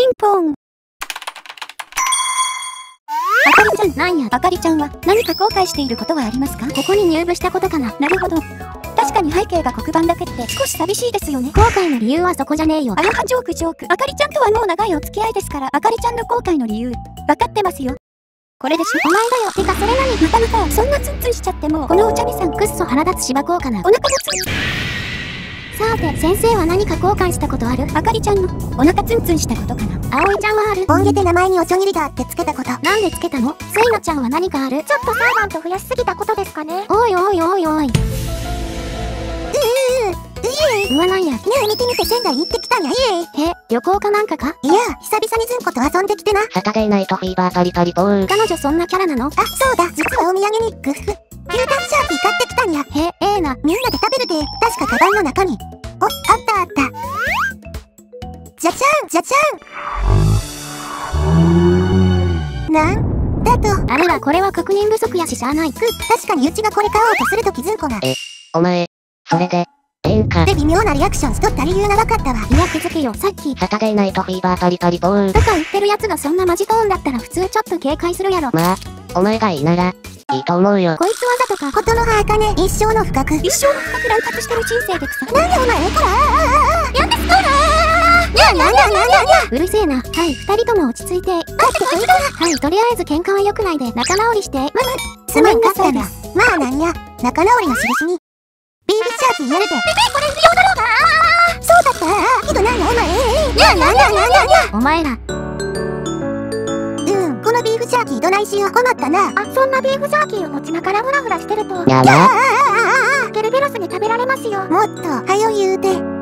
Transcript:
ンポン。あかりちゃん、なんや、あかりちゃんは何か後悔していることはありますか？ここに入部したことかな。なるほど。確かに背景が黒板だけって少し寂しいですよね。後悔の理由はそこじゃねえよ。あやはジョークジョーク。あかりちゃんとはもう長いお付き合いですから、あかりちゃんの後悔の理由、わかってますよ。これでしょ。お前だよ。てかそれ何？またまた、そんなツンツンしちゃっても、このお茶見さんくっそ腹立つしばこうかな。お腹がツン。さて、先生は何か後悔したことある？あかりちゃんのお腹ツンツンしたことかな。あおいちゃんはある？ ボンゲで名前におちょぎりだってつけたこと。 なんでつけたの？せいなちゃんは何かある？ ちょっとサーバント増やしすぎたことですかね。 おいおいおいおい。うわなんや。 ねえ見てみて仙台行ってきたんや。 旅行かなんかか？ いや、久々にずんこと遊んできてな。 サタデーナイトフィーバーパリパリポー。 彼女そんなキャラなの？ あ、そうだ。実はお土産にグッフ牛タンシャーキー買ってきたんや。 な。 みんなで食べるで。確かカバンの中に。お、あったあった。じゃじゃんじゃじゃん。なんだと。 あれらこれは確認不足やししゃあない。 確かにうちがこれ買おうとするときずんこが。 お前、それで、ええんか。 で微妙なリアクションしとった理由が分かったわ。 いや気づけよ、さっき。 サタデーナイトフィーバーパリパリポー。 とか言ってるやつがそんなマジトーンだったら普通ちょっと警戒するやろ。 まあ、お前がいいなら、いいと思うよ。 こいつわざとか。 ことの葉茜、一生の深く。 一生の深く乱獲してる人生で草。 なんでお前こらやんですこらうるせえな。はい、二人とも落ち着いて。はい、とりあえず喧嘩は良くないで仲直りして。 すまんかったな。まあなんや、仲直りの印に。ビーフシャーキーやるで。 これ不要だろうが。 そうだった。けどなんやお前。 お前ら。 このビーフシャーキーどないしよう。困ったな。 あ、そんなビーフシャーキーを持ちながらフラフラしてると。 やば。 ケルベロスに食べられますよ。 もっと、はよ言うて。